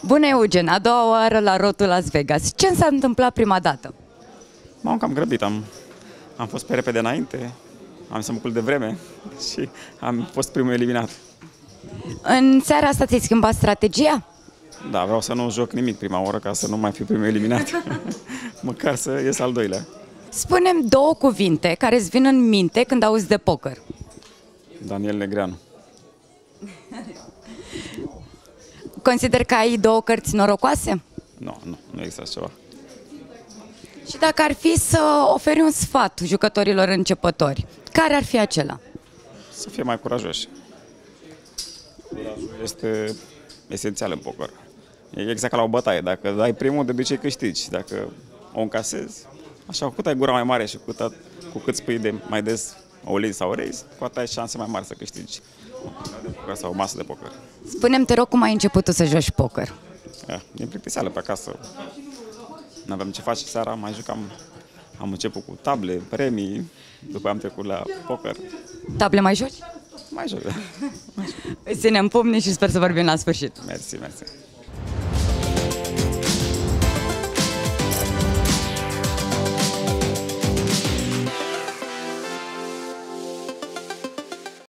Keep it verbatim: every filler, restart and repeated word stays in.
Bună, Eugen! A doua oară la Rotul Las Vegas. Ce s-a întâmplat prima dată? M-am cam grăbit, am, am fost pe repede înainte, am să mă culc de vreme și am fost primul eliminat. În seara asta ți-ai schimbat strategia? Da, vreau să nu joc nimic prima oră ca să nu mai fiu primul eliminat, măcar să ies al doilea. Spune-mi două cuvinte care îți vin în minte când auzi de poker. Daniel Negreanu. Consider că ai două cărți norocoase? Nu, nu, nu există așa ceva. Și dacă ar fi să oferi un sfat jucătorilor începători, care ar fi acela? Să fie mai curajoși. Curajul este esențial în poker. E exact ca la o bătaie. Dacă dai primul, de obicei câștigi. Dacă o încasezi, așa, cu cât ai gura mai mare și cu, cât, cu cât spui de mai des all-in sau raise, cu atât ai șanse mai mari să câștigi de poker sau o masă de poker. Spune-mi, te rog, cum ai început tu să joci poker? Ja, din plictiseală pe acasă. Nu aveam ce face seara, mai jucam. Am început cu table, premii, după am trecut la poker. Table mai joci? Mai joc, da. Îți ținem pumnii și sper să vorbim la sfârșit. Mersi, mersi.